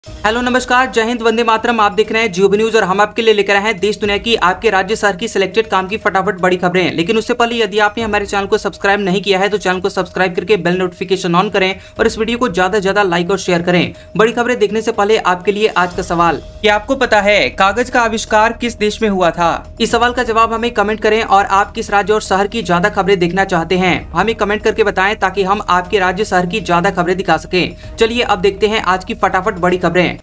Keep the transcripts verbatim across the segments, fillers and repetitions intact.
Hello नमस्कार, जय हिंद, वंदे मातरम। आप देख रहे हैं जियो न्यूज और हम आपके लिए लेकर आए हैं देश दुनिया की आपके राज्य शहर की सिलेक्टेड काम की फटाफट बड़ी खबरें। लेकिन उससे पहले यदि आपने हमारे चैनल को सब्सक्राइब नहीं किया है तो चैनल को सब्सक्राइब करके बेल नोटिफिकेशन ऑन करें और इस वीडियो को ज्यादा से ज्यादा लाइक और शेयर करें। बड़ी खबरें देखने से पहले आपके लिए आज का सवाल, क्या आपको पता है कागज का आविष्कार किस देश में हुआ था? इस सवाल का जवाब हमें कमेंट करें और आप किस राज्य और शहर की ज्यादा खबरें देखना चाहते हैं हमें कमेंट करके बताएं ताकि हम आपके राज्य शहर की ज्यादा खबरें दिखा सकें। चलिए अब देखते हैं आज की फटाफट बड़ी खबरें।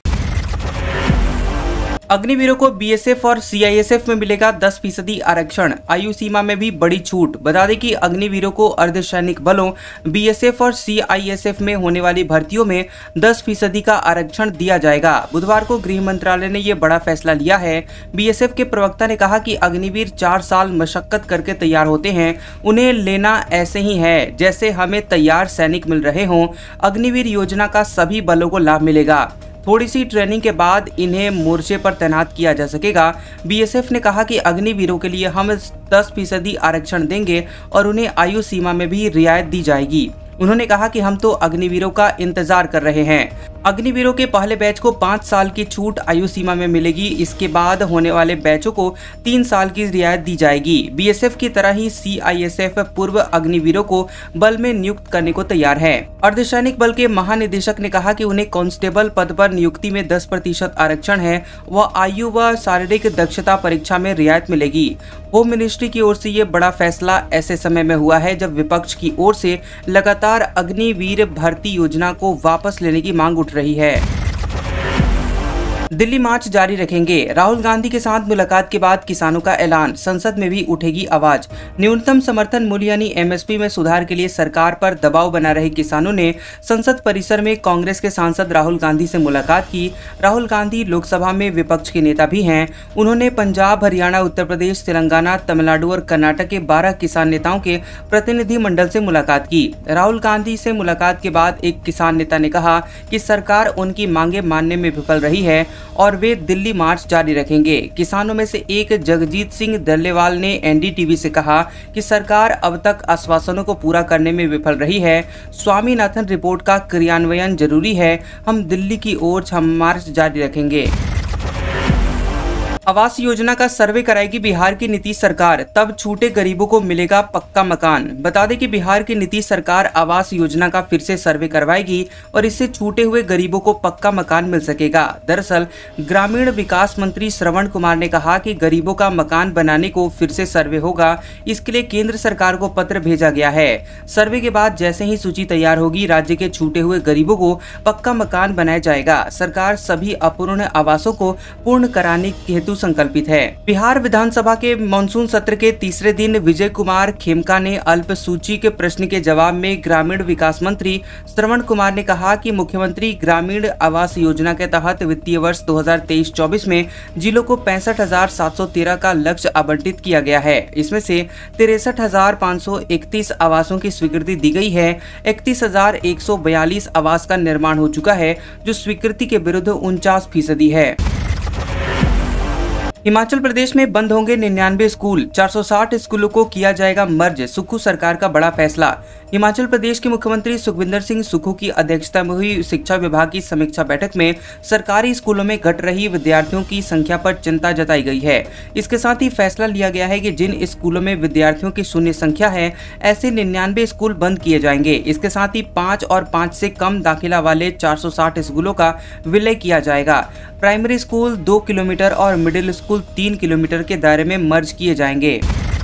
अग्निवीरों को बीएसएफ और सीआईएसएफ में मिलेगा दस फीसदी आरक्षण, आयु सीमा में भी बड़ी छूट। बता दें कि अग्निवीरों को अर्धसैनिक बलों बीएसएफ और सीआईएसएफ में होने वाली भर्तियों में दस फीसदी का आरक्षण दिया जाएगा। बुधवार को गृह मंत्रालय ने यह बड़ा फैसला लिया है। बीएसएफ के प्रवक्ता ने कहा कि अग्निवीर चार साल मशक्कत करके तैयार होते हैं, उन्हें लेना ऐसे ही है जैसे हमें तैयार सैनिक मिल रहे हों। अग्निवीर योजना का सभी बलों को लाभ मिलेगा। थोड़ी सी ट्रेनिंग के बाद इन्हें मोर्चे पर तैनात किया जा सकेगा। बीएसएफ ने कहा कि अग्निवीरों के लिए हम दस फीसदी आरक्षण देंगे और उन्हें आयु सीमा में भी रियायत दी जाएगी। उन्होंने कहा कि हम तो अग्निवीरों का इंतजार कर रहे हैं। अग्निवीरों के पहले बैच को पाँच साल की छूट आयु सीमा में मिलेगी। इसके बाद होने वाले बैचों को तीन साल की रियायत दी जाएगी। बीएसएफ की तरह ही सीआईएसएफ पूर्व अग्निवीरों को बल में नियुक्त करने को तैयार है। अर्धसैनिक बल के महानिदेशक ने कहा कि उन्हें कांस्टेबल पद पर नियुक्ति में दस प्रतिशत आरक्षण है। वह आयु व शारीरिक दक्षता परीक्षा में रियायत मिलेगी। होम मिनिस्ट्री की ओर से ये बड़ा फैसला ऐसे समय में हुआ है जब विपक्ष की ओर से लगातार अग्निवीर भर्ती योजना को वापस लेने की मांग उठ रही है। दिल्ली मार्च जारी रखेंगे, राहुल गांधी के साथ मुलाकात के बाद किसानों का ऐलान, संसद में भी उठेगी आवाज। न्यूनतम समर्थन मूल्य यानी एमएसपी में सुधार के लिए सरकार पर दबाव बना रहे किसानों ने संसद परिसर में कांग्रेस के सांसद राहुल गांधी से मुलाकात की। राहुल गांधी लोकसभा में विपक्ष के नेता भी हैं। उन्होंने पंजाब, हरियाणा, उत्तर प्रदेश, तेलंगाना, तमिलनाडु और कर्नाटक के बारह किसान नेताओं के प्रतिनिधि मंडल से मुलाकात की। राहुल गांधी से मुलाकात के बाद एक किसान नेता ने कहा कि सरकार उनकी मांगे मानने में विफल रही है और वे दिल्ली मार्च जारी रखेंगे। किसानों में से एक जगजीत सिंह दल्लेवाल ने एनडीटीवी से कहा कि सरकार अब तक आश्वासनों को पूरा करने में विफल रही है। स्वामीनाथन रिपोर्ट का क्रियान्वयन जरूरी है। हम दिल्ली की ओर हम मार्च जारी रखेंगे। आवास योजना का सर्वे कराएगी बिहार की नीतीश सरकार, तब छूटे गरीबों को मिलेगा पक्का मकान। बता दें कि बिहार की नीतीश सरकार आवास योजना का फिर से सर्वे करवाएगी और इससे छूटे हुए गरीबों को पक्का मकान मिल सकेगा। दरअसल ग्रामीण विकास मंत्री श्रवण कुमार ने कहा कि गरीबों का मकान बनाने को फिर से सर्वे होगा। इसके लिए केंद्र सरकार को पत्र भेजा गया है। सर्वे के बाद जैसे ही सूची तैयार होगी, राज्य के छूटे हुए गरीबों को पक्का मकान बनाया जाएगा। सरकार सभी अपूर्ण आवासों को पूर्ण कराने हेतु संकल्पित है। बिहार विधानसभा के मानसून सत्र के तीसरे दिन विजय कुमार खेमका ने अल्प सूची के प्रश्न के जवाब में ग्रामीण विकास मंत्री श्रवण कुमार ने कहा कि मुख्यमंत्री ग्रामीण आवास योजना के तहत वित्तीय वर्ष दो हज़ार तेईस चौबीस में जिलों को पैंसठ हजार सात सौ तेरह का लक्ष्य आवंटित किया गया है। इसमें से तिरसठ हजार पाँच सौ इकतीस आवासों की स्वीकृति दी गई है। इकतीस हजार एक सौ बयालीस आवास का निर्माण हो चुका है, जो स्वीकृति के विरुद्ध उनचास फीसदी है। हिमाचल प्रदेश में बंद होंगे निन्यानवे स्कूल, चार सौ साठ स्कूलों को किया जाएगा मर्ज, सुक्खू सरकार का बड़ा फैसला। हिमाचल प्रदेश के मुख्यमंत्री सुखविंदर सिंह सुक्खू की अध्यक्षता में हुई शिक्षा विभाग की समीक्षा बैठक में सरकारी स्कूलों में घट रही विद्यार्थियों की संख्या पर चिंता जताई गई है। इसके साथ ही फैसला लिया गया है कि जिन स्कूलों में विद्यार्थियों की शून्य संख्या है, ऐसे निन्यानवे स्कूल बंद किए जाएंगे। इसके साथ ही पाँच और पाँच से कम दाखिला वाले चार सौ साठ स्कूलों का विलय किया जाएगा। प्राइमरी स्कूल दो किलोमीटर और मिडिल स्कूल तीन किलोमीटर के दायरे में मर्ज किए जाएंगे।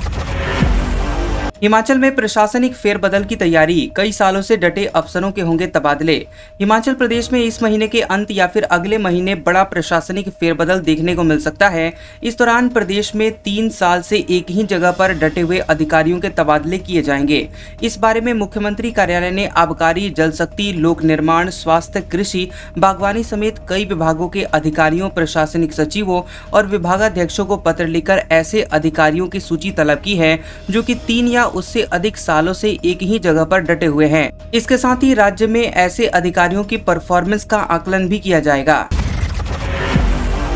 हिमाचल में प्रशासनिक फेरबदल की तैयारी, कई सालों से डटे अफसरों के होंगे तबादले। हिमाचल प्रदेश में इस महीने के अंत या फिर अगले महीने बड़ा प्रशासनिक फेरबदल देखने को मिल सकता है। इस दौरान प्रदेश में तीन साल से एक ही जगह पर डटे हुए अधिकारियों के तबादले किए जाएंगे। इस बारे में मुख्यमंत्री कार्यालय ने आबकारी, जल शक्ति, लोक निर्माण, स्वास्थ्य, कृषि, बागवानी समेत कई विभागों के अधिकारियों, प्रशासनिक सचिवों और विभागाध्यक्षों को पत्र लिखकर ऐसे अधिकारियों की सूची तलब की है जो कि तीन या उससे अधिक सालों से एक ही जगह पर डटे हुए हैं। इसके साथ ही राज्य में ऐसे अधिकारियों की परफॉर्मेंस का आकलन भी किया जाएगा।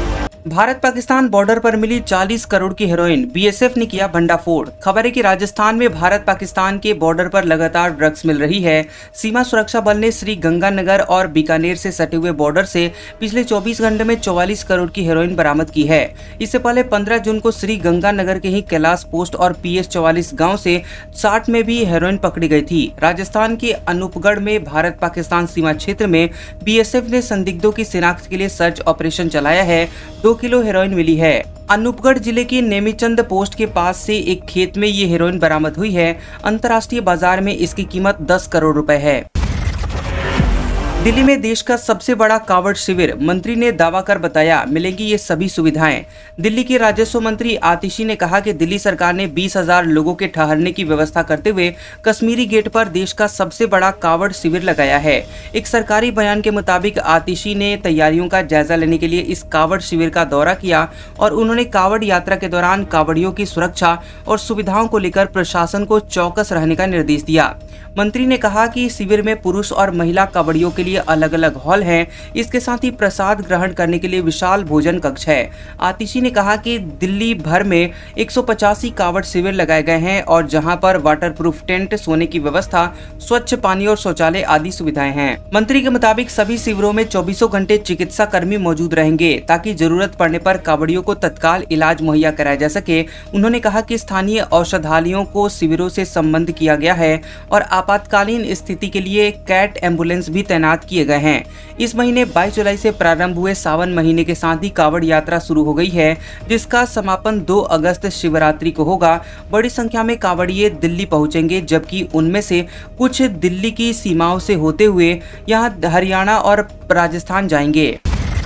भारत पाकिस्तान बॉर्डर पर मिली चालीस करोड़ की हेरोइन, बीएसएफ ने किया भंडाफोड़। खबर है कि राजस्थान में भारत पाकिस्तान के बॉर्डर पर लगातार ड्रग्स मिल रही है। सीमा सुरक्षा बल ने श्री गंगानगर और बीकानेर से सटे हुए बॉर्डर से पिछले चौबीस घंटे में चौवालीस करोड़ की हेरोइन बरामद की है। इससे पहले पंद्रह जून को श्री गंगानगर के ही कैलाश पोस्ट और पीएस चौवालीस गाँव से साठ में भी हेरोइन पकड़ी गई थी। राजस्थान के अनूपगढ़ में भारत पाकिस्तान सीमा क्षेत्र में बीएसएफ ने संदिग्धों की शिनाख्त के लिए सर्च ऑपरेशन चलाया है। दो किलो हेरोइन मिली है। अनूपगढ़ जिले के नेमीचंद पोस्ट के पास से एक खेत में ये हेरोइन बरामद हुई है। अंतर्राष्ट्रीय बाजार में इसकी कीमत दस करोड़ रुपए है। दिल्ली में देश का सबसे बड़ा कांवड़ शिविर, मंत्री ने दावा कर बताया मिलेंगी ये सभी सुविधाएं। दिल्ली के राजस्व मंत्री आतिशी ने कहा कि दिल्ली सरकार ने बीस हजार लोगों के ठहरने की व्यवस्था करते हुए कश्मीरी गेट पर देश का सबसे बड़ा कांवड़ शिविर लगाया है। एक सरकारी बयान के मुताबिक आतिशी ने तैयारियों का जायजा लेने के लिए इस कांवड़ शिविर का दौरा किया और उन्होंने कांवड़ यात्रा के दौरान कांवड़ियों की सुरक्षा और सुविधाओं को लेकर प्रशासन को चौकस रहने का निर्देश दिया। मंत्री ने कहा कि शिविर में पुरुष और महिला कांवड़ियों के लिए अलग अलग हॉल हैं। इसके साथ ही प्रसाद ग्रहण करने के लिए विशाल भोजन कक्ष है। आतिशी ने कहा कि दिल्ली भर में एक सौ पचासी कांवड़ शिविर लगाए गए हैं और जहां पर वाटरप्रूफ टेंट, सोने की व्यवस्था, स्वच्छ पानी और शौचालय आदि सुविधाएं हैं। मंत्री के मुताबिक सभी शिविरों में चौबीसों घंटे चिकित्सा कर्मी मौजूद रहेंगे ताकि जरूरत पड़ने पर कांवड़ियों को तत्काल इलाज मुहैया कराया जा सके। उन्होंने कहा कि स्थानीय औषधालयों को शिविरों से संबंध किया गया है और आपातकालीन स्थिति के लिए कैट एम्बुलेंस भी तैनात किए गए हैं। इस महीने बाईस जुलाई से प्रारंभ हुए सावन महीने के साथ ही कांवड़ यात्रा शुरू हो गई है, जिसका समापन दो अगस्त शिवरात्रि को होगा। बड़ी संख्या में कांवड़िए दिल्ली पहुंचेंगे, जबकि उनमें से कुछ दिल्ली की सीमाओं से होते हुए यहां हरियाणा और राजस्थान जाएंगे।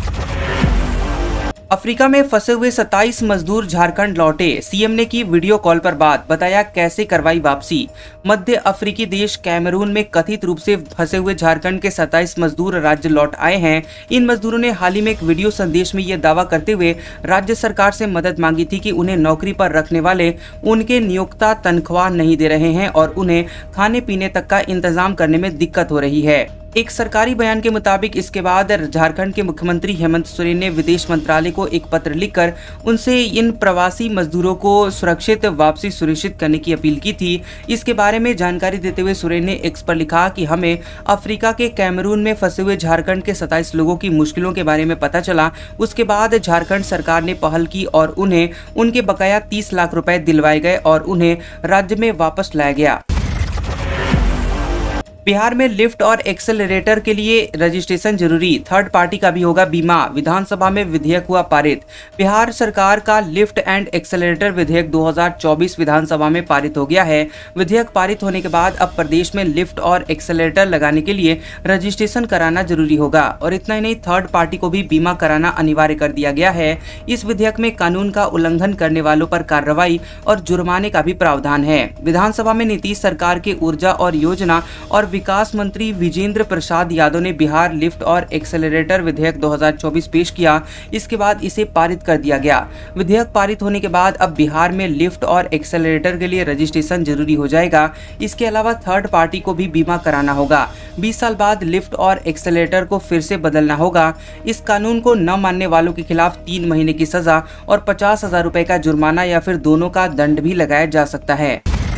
अफ्रीका में फंसे हुए सत्ताईस मजदूर झारखंड लौटे, सीएम ने की वीडियो कॉल पर बात, बताया कैसे करवाई वापसी। मध्य अफ्रीकी देश कैमरून में कथित रूप से फंसे हुए झारखंड के सत्ताईस मजदूर राज्य लौट आए हैं। इन मजदूरों ने हाल ही में एक वीडियो संदेश में यह दावा करते हुए राज्य सरकार से मदद मांगी थी कि उन्हें नौकरी पर रखने वाले उनके नियोक्ता तनख्वाह नहीं दे रहे हैं और उन्हें खाने पीने तक का इंतजाम करने में दिक्कत हो रही है। एक सरकारी बयान के मुताबिक इसके बाद झारखंड के मुख्यमंत्री हेमंत सोरेन ने विदेश मंत्रालय को एक पत्र लिखकर उनसे इन प्रवासी मजदूरों को सुरक्षित वापसी सुनिश्चित करने की अपील की थी। इसके बारे में जानकारी देते हुए सोरेन ने एक्स पर लिखा कि हमें अफ्रीका के कैमरून में फंसे हुए झारखंड के सत्ताईस लोगों की मुश्किलों के बारे में पता चला। उसके बाद झारखंड सरकार ने पहल की और उन्हें उनके बकाया तीस लाख रुपए दिलवाए गए और उन्हें राज्य में वापस लाया गया। बिहार में लिफ्ट और एक्सेलरेटर के लिए रजिस्ट्रेशन जरूरी, थर्ड पार्टी का भी होगा बीमा। विधानसभा में विधेयक हुआ पारित। बिहार सरकार का लिफ्ट एंड एक्सेलरेटर विधेयक दो हज़ार चौबीस विधानसभा में पारित हो गया है। विधेयक पारित होने के बाद अब प्रदेश में लिफ्ट और एक्सेलरेटर लगाने के लिए रजिस्ट्रेशन कराना जरूरी होगा और इतना ही नहीं, थर्ड पार्टी को भी बीमा कराना अनिवार्य कर दिया गया है। इस विधेयक में कानून का उल्लंघन करने वालों पर कार्रवाई और जुर्माने का भी प्रावधान है। विधानसभा में नीतीश सरकार के ऊर्जा और योजना और विकास मंत्री विजेंद्र प्रसाद यादव ने बिहार लिफ्ट और एक्सेलरेटर विधेयक दो हज़ार चौबीस पेश किया। इसके बाद इसे पारित कर दिया गया। विधेयक पारित होने के बाद अब बिहार में लिफ्ट और एक्सेलरेटर के लिए रजिस्ट्रेशन जरूरी हो जाएगा। इसके अलावा थर्ड पार्टी को भी बीमा कराना होगा। बीस साल बाद लिफ्ट और एक्सेलरेटर को फिर से बदलना होगा। इस कानून को न मानने वालों के खिलाफ तीन महीने की सजा और पचास हजार रुपए का जुर्माना या फिर दोनों का दंड भी लगाया जा सकता है।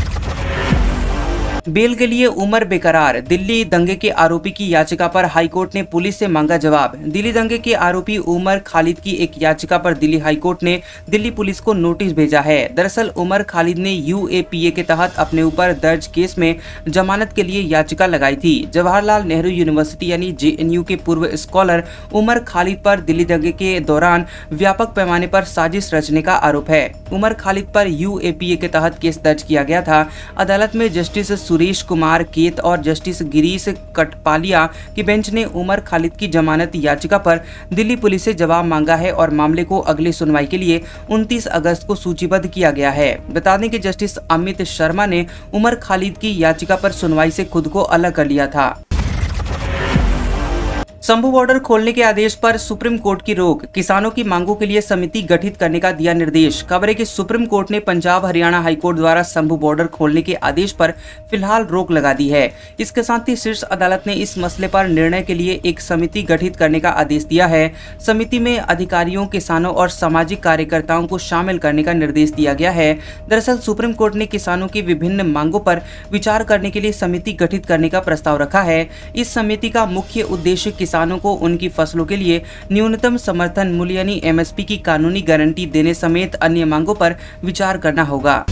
बेल के लिए उम्र बेकरार, दिल्ली दंगे के आरोपी की याचिका पर हाईकोर्ट ने पुलिस से मांगा जवाब। दिल्ली दंगे के आरोपी उमर खालिद की एक याचिका पर दिल्ली हाईकोर्ट ने दिल्ली पुलिस को नोटिस भेजा है। दरअसल उमर खालिद ने यूएपीए के तहत अपने ऊपर दर्ज केस में जमानत के लिए याचिका लगाई थी। जवाहरलाल नेहरू यूनिवर्सिटी यानी जेएनयू के पूर्व स्कॉलर उमर खालिद पर दिल्ली दंगे के दौरान व्यापक पैमाने पर साजिश रचने का आरोप है। उमर खालिद पर यूएपीए के तहत केस दर्ज किया गया था। अदालत में जस्टिस सुरेश कुमार केत और जस्टिस गिरीश कटपालिया की बेंच ने उमर खालिद की जमानत याचिका पर दिल्ली पुलिस से जवाब मांगा है और मामले को अगली सुनवाई के लिए उनतीस अगस्त को सूचीबद्ध किया गया है। बता दें कि जस्टिस अमित शर्मा ने उमर खालिद की याचिका पर सुनवाई से खुद को अलग कर लिया था। शंभू बॉर्डर खोलने के आदेश पर सुप्रीम कोर्ट की रोक, किसानों की मांगों के लिए समिति गठित करने का दिया निर्देश। खबर है कि सुप्रीम कोर्ट ने पंजाब हरियाणा हाईकोर्ट द्वारा शंभू बॉर्डर खोलने के आदेश पर फिलहाल रोक लगा दी है। इसके साथ ही शीर्ष अदालत ने इस मसले पर निर्णय के लिए एक समिति गठित करने का आदेश दिया है। समिति में अधिकारियों, किसानों और सामाजिक कार्यकर्ताओं को शामिल करने का निर्देश दिया गया है। दरअसल सुप्रीम कोर्ट ने किसानों की विभिन्न मांगों पर विचार करने के लिए समिति गठित करने का प्रस्ताव रखा है। इस समिति का मुख्य उद्देश्य किसानों को उनकी फसलों के लिए न्यूनतम समर्थन मूल्य यानी एम एस पी की कानूनी गारंटी देने समेत अन्य मांगों पर विचार करना होगा।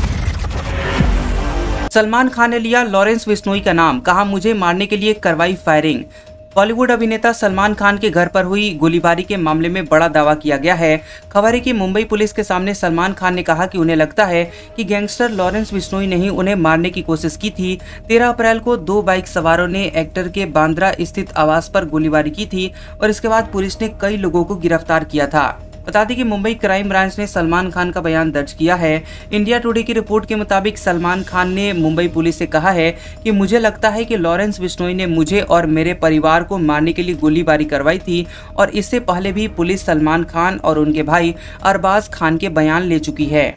सलमान खान ने लिया लॉरेंस बिश्नोई का नाम, कहा मुझे मारने के लिए करवाई फायरिंग। बॉलीवुड अभिनेता सलमान खान के घर पर हुई गोलीबारी के मामले में बड़ा दावा किया गया है। खबर है कि मुंबई पुलिस के सामने सलमान खान ने कहा कि उन्हें लगता है कि गैंगस्टर लॉरेंस बिश्नोई ने ही उन्हें मारने की कोशिश की थी। तेरह अप्रैल को दो बाइक सवारों ने एक्टर के बांद्रा स्थित आवास पर गोलीबारी की थी और इसके बाद पुलिस ने कई लोगों को गिरफ्तार किया था। बता दें कि मुंबई क्राइम ब्रांच ने सलमान खान का बयान दर्ज किया है। इंडिया टुडे की रिपोर्ट के मुताबिक सलमान खान ने मुंबई पुलिस से कहा है कि मुझे लगता है कि लॉरेंस बिश्नोई ने मुझे और मेरे परिवार को मारने के लिए गोलीबारी करवाई थी और इससे पहले भी पुलिस सलमान खान और उनके भाई अरबाज खान के बयान ले चुकी है।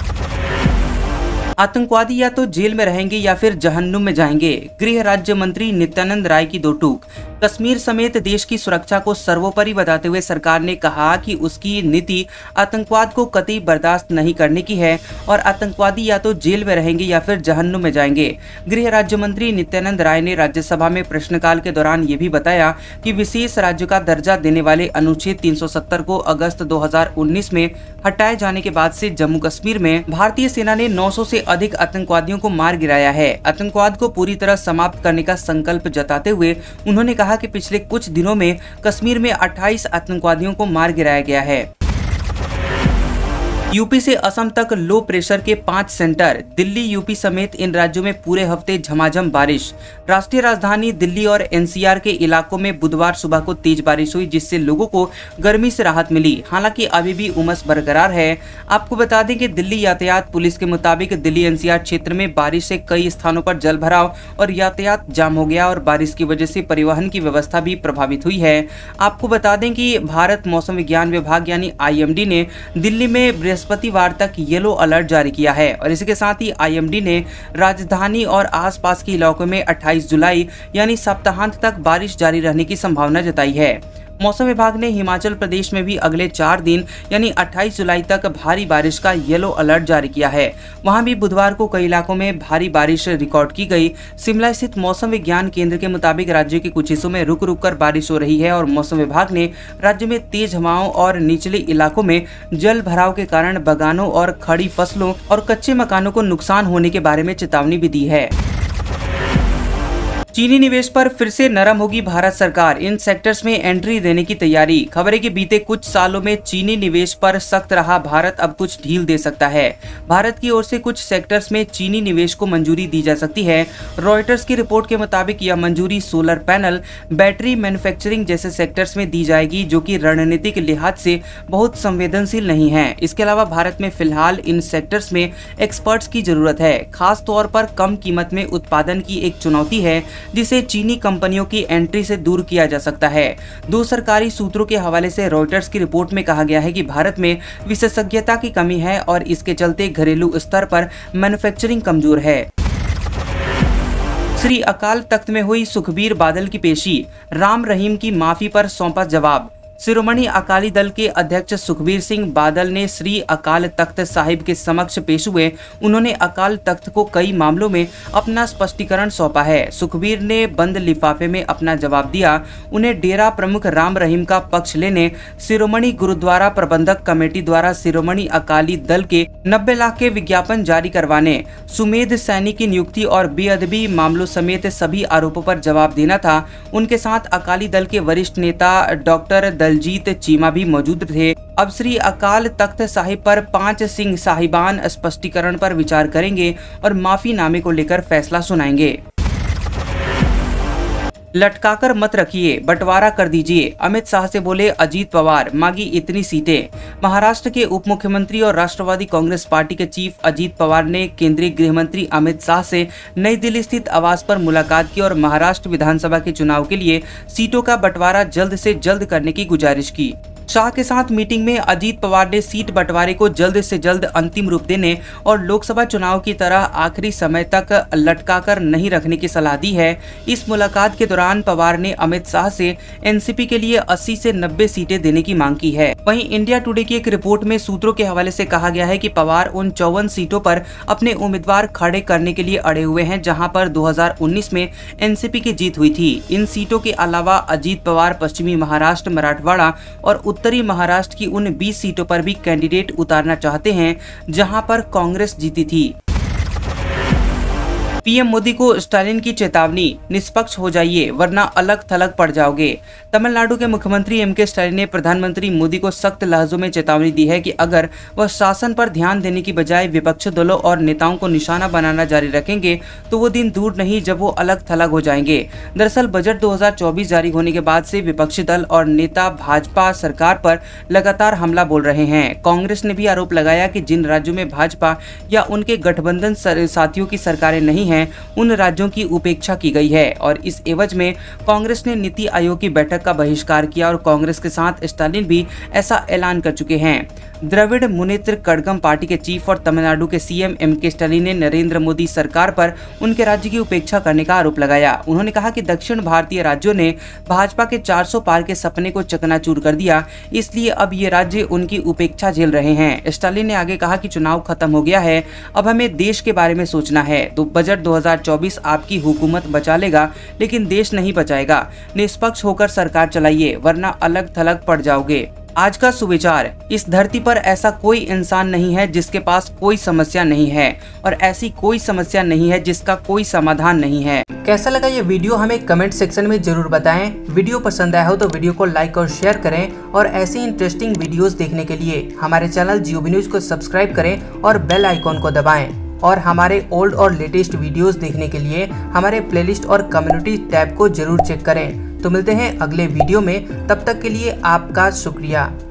आतंकवादी या तो जेल में रहेंगे या फिर जहन्नुम में जाएंगे, गृह राज्य मंत्री नित्यानंद राय की दो टूक। कश्मीर समेत देश की सुरक्षा को सर्वोपरि बताते हुए सरकार ने कहा कि उसकी नीति आतंकवाद को कतई बर्दाश्त नहीं करने की है और आतंकवादी या तो जेल में रहेंगे या फिर जहन्नुम में जाएंगे। गृह राज्य मंत्री नित्यानंद राय ने राज्यसभा में प्रश्नकाल के दौरान ये भी बताया कि विशेष राज्य का दर्जा देने वाले अनुच्छेद तीन सौ सत्तर को अगस्त दो हजार उन्नीस में हटाए जाने के बाद से जम्मू कश्मीर में भारतीय सेना ने नौ सौ से अधिक आतंकवादियों को मार गिराया है। आतंकवाद को पूरी तरह समाप्त करने का संकल्प जताते हुए उन्होंने कहा कि पिछले कुछ दिनों में कश्मीर में अट्ठाईस आतंकवादियों को मार गिराया गया है। यूपी से असम तक लो प्रेशर के पांच सेंटर, दिल्ली यूपी समेत इन राज्यों में पूरे हफ्ते झमाझम बारिश। राष्ट्रीय राजधानी दिल्ली और एन सी आर के इलाकों में बुधवार सुबह को तेज बारिश हुई जिससे लोगों को गर्मी से राहत मिली। हालांकि अभी भी उमस बरकरार है। आपको बता दें कि दिल्ली यातायात पुलिस के मुताबिक दिल्ली एन सी आर क्षेत्र में बारिश से कई स्थानों पर जल भराव और यातायात जाम हो गया और बारिश की वजह से परिवहन की व्यवस्था भी प्रभावित हुई है। आपको बता दें कि भारत मौसम विज्ञान विभाग यानी आई एम डी ने दिल्ली में बृहस्पतिवार तक येलो अलर्ट जारी किया है और इसके साथ ही आई एम डी ने राजधानी और आसपास के इलाकों में अट्ठाईस जुलाई यानी सप्ताहांत तक बारिश जारी रहने की संभावना जताई है। मौसम विभाग ने हिमाचल प्रदेश में भी अगले चार दिन यानी अट्ठाईस जुलाई तक भारी बारिश का येलो अलर्ट जारी किया है। वहां भी बुधवार को कई इलाकों में भारी बारिश रिकॉर्ड की गई। शिमला स्थित मौसम विज्ञान केंद्र के मुताबिक राज्य के कुछ हिस्सों में रुक रुक कर बारिश हो रही है और मौसम विभाग ने राज्य में तेज हवाओं और निचले इलाकों में जल भराव के कारण बागानों और खड़ी फसलों और कच्चे मकानों को नुकसान होने के बारे में चेतावनी भी दी है। चीनी निवेश पर फिर से नरम होगी भारत सरकार, इन सेक्टर्स में एंट्री देने की तैयारी। खबर है कि बीते कुछ सालों में चीनी निवेश पर सख्त रहा भारत अब कुछ ढील दे सकता है। भारत की ओर से कुछ सेक्टर्स में चीनी निवेश को मंजूरी दी जा सकती है। रॉयटर्स की रिपोर्ट के मुताबिक यह मंजूरी सोलर पैनल, बैटरी मैन्युफैक्चरिंग जैसे सेक्टर्स में दी जाएगी जो कि रणनीतिक लिहाज से बहुत संवेदनशील नहीं है। इसके अलावा भारत में फिलहाल इन सेक्टर्स में एक्सपर्ट्स की जरूरत है, खास तौर पर कम कीमत में उत्पादन की एक चुनौती है जिसे चीनी कंपनियों की एंट्री से दूर किया जा सकता है। दो सरकारी सूत्रों के हवाले से रॉयटर्स की रिपोर्ट में कहा गया है कि भारत में विशेषज्ञता की कमी है और इसके चलते घरेलू स्तर पर मैन्युफैक्चरिंग कमजोर है। श्री अकाल तख्त में हुई सुखबीर बादल की पेशी, राम रहीम की माफी पर सौंपा जवाब। शिरोमणि अकाली दल के अध्यक्ष सुखबीर सिंह बादल ने श्री अकाल तख्त साहिब के समक्ष पेश हुए। उन्होंने अकाल तख्त को कई मामलों में अपना स्पष्टीकरण सौंपा है। सुखबीर ने बंद लिफाफे में अपना जवाब दिया। उन्हें डेरा प्रमुख राम रहीम का पक्ष लेने, शिरोमणि गुरुद्वारा प्रबंधक कमेटी द्वारा शिरोमणि अकाली दल के नब्बे लाख के विज्ञापन जारी करवाने, सुमेध सैनी की नियुक्ति और बेअदबी मामलों समेत सभी आरोपों पर जवाब देना था। उनके साथ अकाली दल के वरिष्ठ नेता डॉक्टर दलजीत चीमा भी मौजूद थे। अब श्री अकाल तख्त साहिब पर पांच सिंह साहिबान स्पष्टीकरण पर विचार करेंगे और माफीनामे को लेकर फैसला सुनाएंगे। लटकाकर मत रखिए, बंटवारा कर दीजिए, अमित शाह से बोले अजीत पवार, मांगी इतनी सीटें। महाराष्ट्र के उप मुख्यमंत्री और राष्ट्रवादी कांग्रेस पार्टी के चीफ अजीत पवार ने केंद्रीय गृह मंत्री अमित शाह से नई दिल्ली स्थित आवास पर मुलाकात की और महाराष्ट्र विधानसभा के चुनाव के लिए सीटों का बंटवारा जल्द से जल्द करने की गुजारिश की। शाह के साथ मीटिंग में अजीत पवार ने सीट बंटवारे को जल्द से जल्द अंतिम रूप देने और लोकसभा चुनाव की तरह आखिरी समय तक लटकाकर नहीं रखने की सलाह दी है। इस मुलाकात के दौरान पवार ने अमित शाह से एनसीपी के लिए अस्सी से नब्बे सीटें देने की मांग की है। वहीं इंडिया टुडे की एक रिपोर्ट में सूत्रों के हवाले से कहा गया है कि पवार उन चौवन सीटों पर अपने उम्मीदवार खड़े करने के लिए अड़े हुए हैं जहां पर दो हज़ार उन्नीस में एनसीपी की जीत हुई थी। इन सीटों के अलावा अजीत पवार पश्चिमी महाराष्ट्र, मराठवाड़ा और उत्तरी महाराष्ट्र की उन बीस सीटों पर भी कैंडिडेट उतारना चाहते हैं जहां पर कांग्रेस जीती थी। पीएम मोदी को स्टालिन की चेतावनी, निष्पक्ष हो जाइए वरना अलग थलग पड़ जाओगे। तमिलनाडु के मुख्यमंत्री एम के स्टालिन ने प्रधानमंत्री मोदी को सख्त लहजों में चेतावनी दी है कि अगर वह शासन पर ध्यान देने की बजाय विपक्षी दलों और नेताओं को निशाना बनाना जारी रखेंगे तो वो दिन दूर नहीं जब वो अलग थलग हो जाएंगे। दरअसल बजट दो हज़ार चौबीस जारी होने के बाद से विपक्षी दल और नेता भाजपा सरकार पर लगातार हमला बोल रहे हैं। कांग्रेस ने भी आरोप लगाया कि जिन राज्यों में भाजपा या उनके गठबंधन साथियों की सरकारें नहीं है उन राज्यों की उपेक्षा की गई है और इस एवज में कांग्रेस ने नीति आयोग की बैठक का बहिष्कार किया और कांग्रेस के साथ स्टालिन भी ऐसा ऐलान कर चुके हैं। द्रविड़ मुनेत्र कड़गम पार्टी के चीफ और तमिलनाडु के सीएम एम के स्टालिन ने नरेंद्र मोदी सरकार पर उनके राज्य की उपेक्षा करने का आरोप लगाया। उन्होंने कहा कि दक्षिण भारतीय राज्यों ने भाजपा के चार सौ पार के सपने को चकनाचूर कर दिया, इसलिए अब ये राज्य उनकी उपेक्षा झेल रहे हैं। स्टालिन ने आगे कहा कि चुनाव खत्म हो गया है, अब हमें देश के बारे में सोचना है। तो बजट दो हज़ार चौबीस आपकी हुकूमत बचा लेगा लेकिन देश नहीं बचाएगा। निष्पक्ष होकर सरकार चलाइए वरना अलग थलग पड़ जाओगे। आज का सुविचार, इस धरती पर ऐसा कोई इंसान नहीं है जिसके पास कोई समस्या नहीं है और ऐसी कोई समस्या नहीं है जिसका कोई समाधान नहीं है। कैसा लगा ये वीडियो हमें कमेंट सेक्शन में जरूर बताएं। वीडियो पसंद आया हो तो वीडियो को लाइक और शेयर करें और ऐसी इंटरेस्टिंग वीडियोस देखने के लिए हमारे चैनल जियोबी न्यूज को सब्सक्राइब करें और बेल आइकॉन को दबाएं। और हमारे ओल्ड और लेटेस्ट वीडियोस देखने के लिए हमारे प्लेलिस्ट और कम्युनिटी टैब को जरूर चेक करें। तो मिलते हैं अगले वीडियो में, तब तक के लिए आपका शुक्रिया।